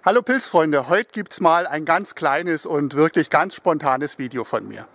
Hallo Pilzfreunde, heute gibt es mal ein ganz kleines und wirklich ganz spontanes Video von mir.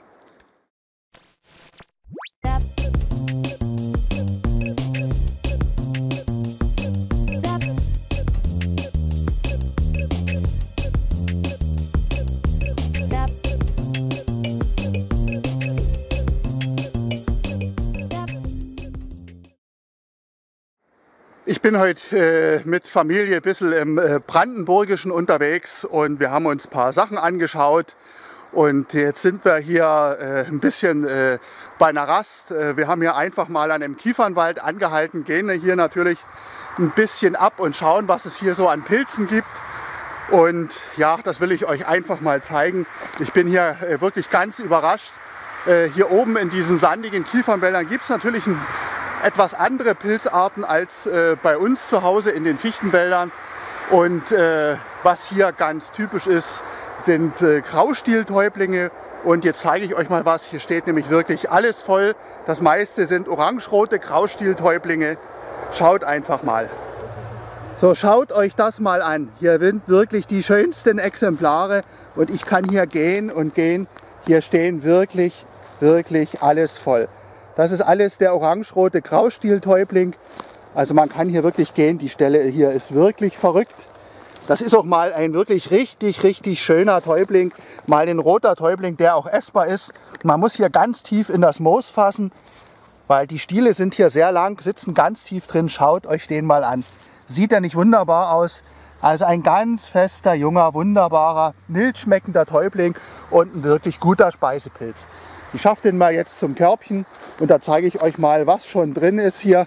Ich bin heute mit Familie ein bisschen im Brandenburgischen unterwegs und wir haben uns ein paar Sachen angeschaut. Und jetzt sind wir hier ein bisschen bei einer Rast. Wir haben hier einfach mal an einem Kiefernwald angehalten, gehen hier natürlich ein bisschen ab und schauen, was es hier so an Pilzen gibt. Und ja, das will ich euch einfach mal zeigen. Ich bin hier wirklich ganz überrascht. Hier oben in diesen sandigen Kiefernwäldern gibt es natürlich etwas andere Pilzarten als bei uns zu Hause in den Fichtenwäldern. Und was hier ganz typisch ist, sind Graustieltäublinge. Und jetzt zeige ich euch mal was. Hier steht nämlich wirklich alles voll. Das meiste sind orangerote Graustieltäublinge. Schaut einfach mal. So, schaut euch das mal an. Hier sind wirklich die schönsten Exemplare. Und ich kann hier gehen und gehen. Hier stehen wirklich alles voll. Das ist alles der orangerote Graustieltäubling. Also man kann hier wirklich gehen. Die Stelle hier ist wirklich verrückt. Das ist auch mal ein wirklich richtig schöner Täubling. Mal ein roter Täubling, der auch essbar ist. Man muss hier ganz tief in das Moos fassen, weil die Stiele sind hier sehr lang, sitzen ganz tief drin. Schaut euch den mal an. Sieht er nicht wunderbar aus? Also ein ganz fester, junger, wunderbarer, mild schmeckender Täubling und ein wirklich guter Speisepilz. Ich schaffe den mal jetzt zum Körbchen und da zeige ich euch mal, was schon drin ist hier.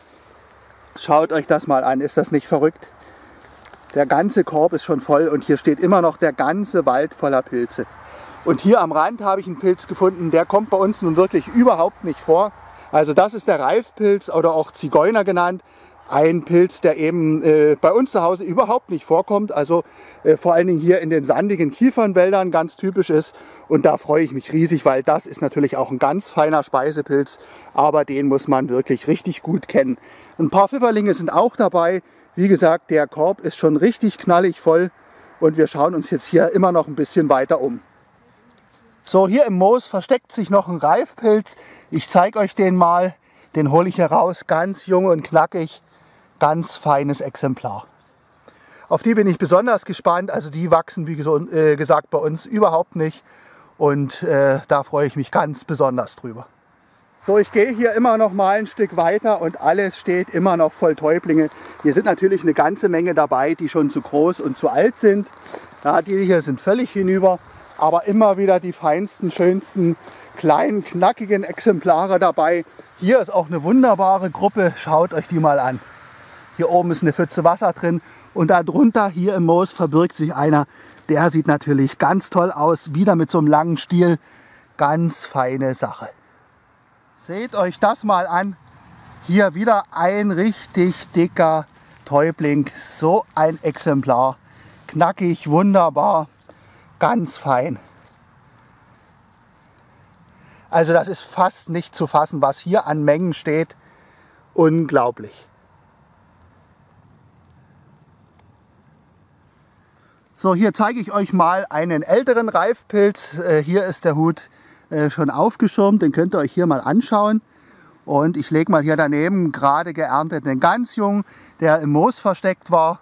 Schaut euch das mal an, ist das nicht verrückt? Der ganze Korb ist schon voll und hier steht immer noch der ganze Wald voller Pilze. Und hier am Rand habe ich einen Pilz gefunden, der kommt bei uns nun wirklich überhaupt nicht vor. Also das ist der Reifpilz oder auch Zigeuner genannt. Ein Pilz, der eben bei uns zu Hause überhaupt nicht vorkommt, also vor allen Dingen hier in den sandigen Kiefernwäldern ganz typisch ist. Und da freue ich mich riesig, weil das ist natürlich auch ein ganz feiner Speisepilz, aber den muss man wirklich richtig gut kennen. Ein paar Pfifferlinge sind auch dabei. Wie gesagt, der Korb ist schon richtig knallig voll und wir schauen uns jetzt hier immer noch ein bisschen weiter um. So, hier im Moos versteckt sich noch ein Reifpilz. Ich zeige euch den mal, den hole ich heraus, ganz jung und knackig. Ganz feines Exemplar. Auf die bin ich besonders gespannt. Also die wachsen, wie gesagt, bei uns überhaupt nicht. Und da freue ich mich ganz besonders drüber. So, ich gehe hier immer noch mal ein Stück weiter und alles steht immer noch voll Täublinge. Hier sind natürlich eine ganze Menge dabei, die schon zu groß und zu alt sind. Ja, die hier sind völlig hinüber. Aber immer wieder die feinsten, schönsten, kleinen, knackigen Exemplare dabei. Hier ist auch eine wunderbare Gruppe. Schaut euch die mal an. Hier oben ist eine Pfütze Wasser drin und darunter hier im Moos verbirgt sich einer. Der sieht natürlich ganz toll aus, wieder mit so einem langen Stiel. Ganz feine Sache. Seht euch das mal an. Hier wieder ein richtig dicker Täubling. So ein Exemplar. Knackig, wunderbar, ganz fein. Also das ist fast nicht zu fassen, was hier an Mengen steht. Unglaublich. So, hier zeige ich euch mal einen älteren Reifpilz. Hier ist der Hut schon aufgeschirmt, den könnt ihr euch hier mal anschauen. Und ich lege mal hier daneben gerade geerntet einen ganz jungen, der im Moos versteckt war.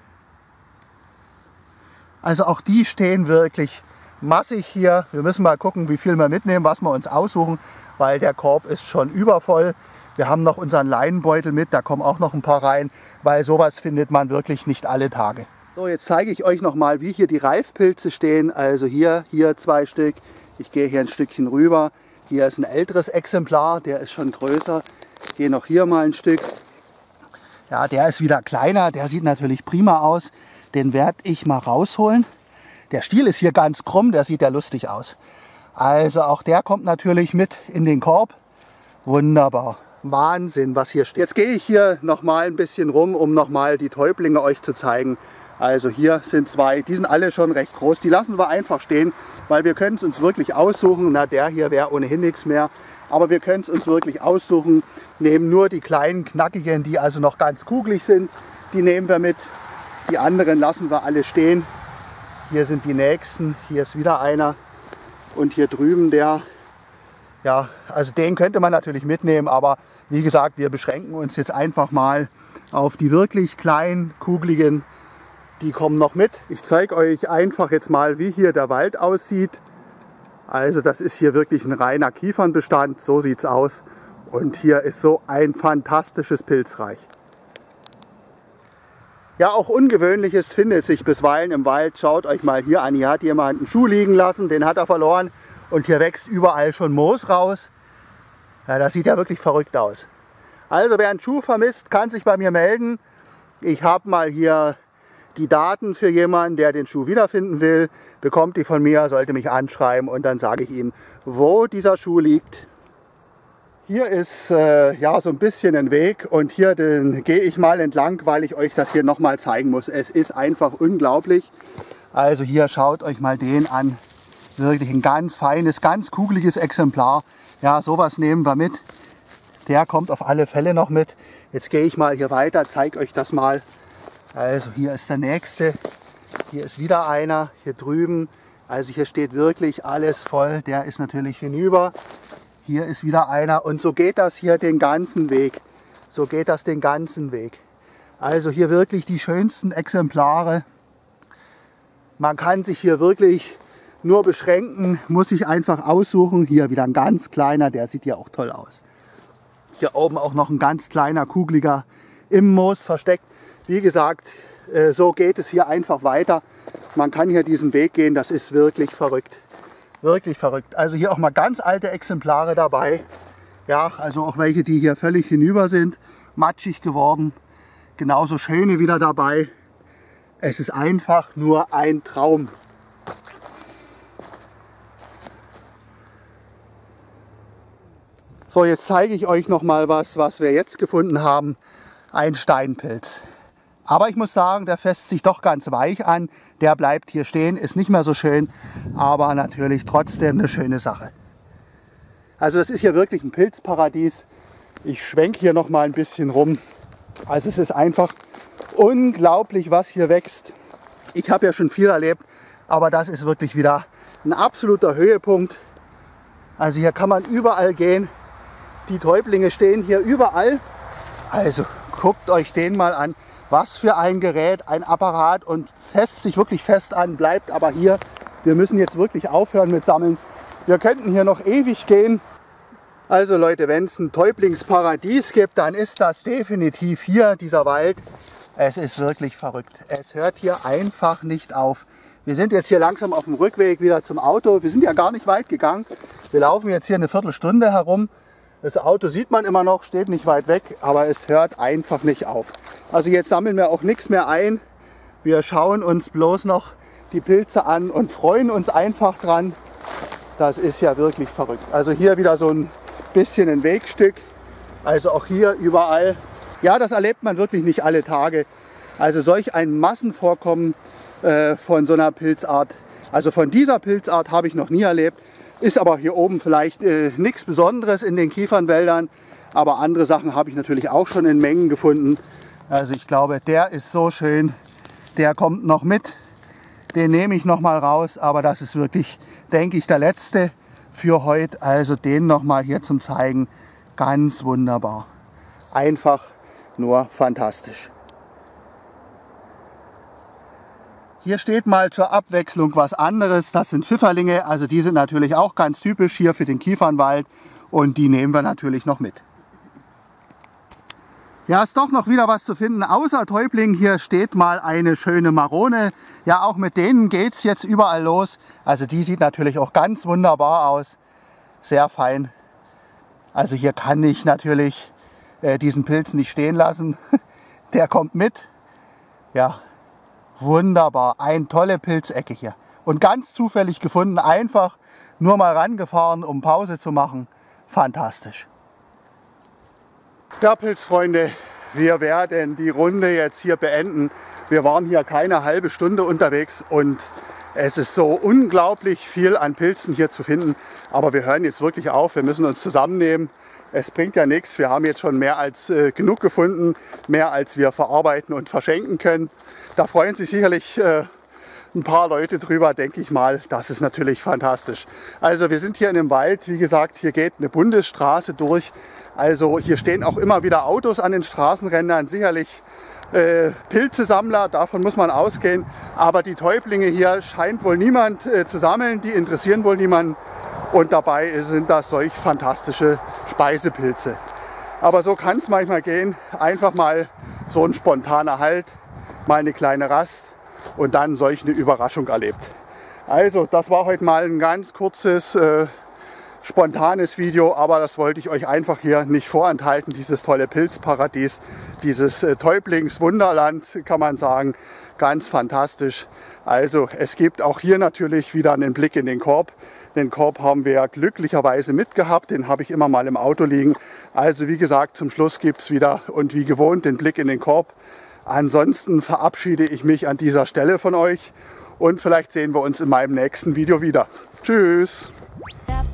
Also auch die stehen wirklich massig hier. Wir müssen mal gucken, wie viel wir mitnehmen, was wir uns aussuchen, weil der Korb ist schon übervoll. Wir haben noch unseren Leinenbeutel mit, da kommen auch noch ein paar rein, weil sowas findet man wirklich nicht alle Tage. So, jetzt zeige ich euch noch mal, wie hier die Reifpilze stehen. Also hier 2 Stück. Ich gehe hier ein Stückchen rüber. Hier ist ein älteres Exemplar, der ist schon größer. Ich gehe noch hier mal ein Stück. Ja, der ist wieder kleiner, der sieht natürlich prima aus. Den werde ich mal rausholen. Der Stiel ist hier ganz krumm, der sieht ja lustig aus. Also auch der kommt natürlich mit in den Korb. Wunderbar. Wahnsinn, was hier steht. Jetzt gehe ich hier noch mal ein bisschen rum, um noch mal die Täublinge euch zu zeigen. Also hier sind 2, die sind alle schon recht groß. Die lassen wir einfach stehen, weil wir können es uns wirklich aussuchen. Na, der hier wäre ohnehin nichts mehr. Aber wir können es uns wirklich aussuchen. Nehmen nur die kleinen, knackigen, die also noch ganz kugelig sind. Die nehmen wir mit. Die anderen lassen wir alle stehen. Hier sind die nächsten, hier ist wieder einer und hier drüben der. Ja, also den könnte man natürlich mitnehmen, aber wie gesagt, wir beschränken uns jetzt einfach mal auf die wirklich kleinen, kugeligen. Die kommen noch mit. Ich zeige euch einfach jetzt mal, wie hier der Wald aussieht. Also das ist hier wirklich ein reiner Kiefernbestand, so sieht es aus. Und hier ist so ein fantastisches Pilzreich. Ja, auch Ungewöhnliches findet sich bisweilen im Wald. Schaut euch mal hier an, hier hat jemand einen Schuh liegen lassen, den hat er verloren. Und hier wächst überall schon Moos raus. Ja, das sieht ja wirklich verrückt aus. Also wer einen Schuh vermisst, kann sich bei mir melden. Ich habe mal hier die Daten für jemanden, der den Schuh wiederfinden will. Bekommt die von mir, sollte mich anschreiben und dann sage ich ihm, wo dieser Schuh liegt. Hier ist ja so ein bisschen ein Weg und hier gehe ich mal entlang, weil ich euch das hier nochmal zeigen muss. Es ist einfach unglaublich. Also hier schaut euch mal den an. Wirklich ein ganz feines, ganz kugeliges Exemplar. Ja, sowas nehmen wir mit. Der kommt auf alle Fälle noch mit. Jetzt gehe ich mal hier weiter, zeige euch das mal. Also hier ist der nächste. Hier ist wieder einer, hier drüben. Also hier steht wirklich alles voll. Der ist natürlich hinüber. Hier ist wieder einer und so geht das hier den ganzen Weg. So geht das den ganzen Weg. Also hier wirklich die schönsten Exemplare. Man kann sich hier wirklich nur beschränken, muss sich einfach aussuchen. Hier wieder ein ganz kleiner, der sieht ja auch toll aus. Hier oben auch noch ein ganz kleiner, kugeliger im Moos versteckt. Wie gesagt, so geht es hier einfach weiter. Man kann hier diesen Weg gehen, das ist wirklich verrückt. Wirklich verrückt. Also hier auch mal ganz alte Exemplare dabei. Ja, also auch welche, die hier völlig hinüber sind, matschig geworden. Genauso schöne wieder dabei. Es ist einfach nur ein Traum. So, jetzt zeige ich euch noch mal was wir jetzt gefunden haben. Ein Steinpilz. Aber ich muss sagen, der fässt sich doch ganz weich an. Der bleibt hier stehen, ist nicht mehr so schön, aber natürlich trotzdem eine schöne Sache. Also das ist hier wirklich ein Pilzparadies. Ich schwenke hier noch mal ein bisschen rum. Also es ist einfach unglaublich, was hier wächst. Ich habe ja schon viel erlebt, aber das ist wirklich wieder ein absoluter Höhepunkt. Also hier kann man überall gehen. Die Täublinge stehen hier überall. Also guckt euch den mal an. Was für ein Gerät, ein Apparat und fässt sich wirklich fest an, bleibt aber hier. Wir müssen jetzt wirklich aufhören mit Sammeln. Wir könnten hier noch ewig gehen. Also Leute, wenn es ein Täublingsparadies gibt, dann ist das definitiv hier, dieser Wald. Es ist wirklich verrückt. Es hört hier einfach nicht auf. Wir sind jetzt hier langsam auf dem Rückweg wieder zum Auto. Wir sind ja gar nicht weit gegangen. Wir laufen jetzt hier eine Viertelstunde herum. Das Auto sieht man immer noch, steht nicht weit weg, aber es hört einfach nicht auf. Also jetzt sammeln wir auch nichts mehr ein. Wir schauen uns bloß noch die Pilze an und freuen uns einfach dran. Das ist ja wirklich verrückt. Also hier wieder so ein bisschen ein Wegstück. Also auch hier überall. Ja, das erlebt man wirklich nicht alle Tage. Also solch ein Massenvorkommen von so einer Pilzart. Also von dieser Pilzart habe ich noch nie erlebt. Ist aber hier oben vielleicht nichts Besonderes in den Kiefernwäldern. Aber andere Sachen habe ich natürlich auch schon in Mengen gefunden. Also ich glaube, der ist so schön. Der kommt noch mit. Den nehme ich noch mal raus. Aber das ist wirklich, denke ich, der letzte für heute. Also den noch mal hier zum Zeigen. Ganz wunderbar. Einfach nur fantastisch. Hier steht mal zur Abwechslung was anderes. Das sind Pfifferlinge. Also die sind natürlich auch ganz typisch hier für den Kiefernwald. Und die nehmen wir natürlich noch mit. Ja, ist doch noch wieder was zu finden. Außer Täubling, hier steht mal eine schöne Marone. Ja, auch mit denen geht es jetzt überall los. Also die sieht natürlich auch ganz wunderbar aus. Sehr fein. Also hier kann ich natürlich diesen Pilz nicht stehen lassen. Der kommt mit. Ja, wunderbar. Eine tolle Pilzecke hier. Und ganz zufällig gefunden. Einfach nur mal rangefahren, um Pause zu machen. Fantastisch. Ja, Pilzfreunde, wir werden die Runde jetzt hier beenden. Wir waren hier keine halbe Stunde unterwegs und Es ist so unglaublich viel an Pilzen hier zu finden, aber wir hören jetzt wirklich auf, wir müssen uns zusammennehmen. Es bringt ja nichts, wir haben jetzt schon mehr als genug gefunden, mehr als wir verarbeiten und verschenken können. Da freuen sich sicherlich ein paar Leute drüber, denke ich mal. Das ist natürlich fantastisch. Also wir sind hier in dem Wald, wie gesagt, hier geht eine Bundesstraße durch. Also hier stehen auch immer wieder Autos an den Straßenrändern, sicherlich Pilzesammler, davon muss man ausgehen. Aber die Täublinge hier scheint wohl niemand zu sammeln, die interessieren wohl niemanden. Und dabei sind das solch fantastische Speisepilze. Aber so kann es manchmal gehen. Einfach mal so ein spontaner Halt, mal eine kleine Rast und dann solch eine Überraschung erlebt. Also das war heute mal ein ganz kurzes, spontanes Video, aber das wollte ich euch einfach hier nicht vorenthalten. Dieses tolle Pilzparadies, dieses Täublingswunderland, kann man sagen, ganz fantastisch. Also es gibt auch hier natürlich wieder einen Blick in den Korb. Den Korb haben wir glücklicherweise mitgehabt, den habe ich immer mal im Auto liegen. Also wie gesagt, zum Schluss gibt es wieder und wie gewohnt den Blick in den Korb. Ansonsten verabschiede ich mich an dieser Stelle von euch und vielleicht sehen wir uns in meinem nächsten Video wieder. Tschüss! Ja.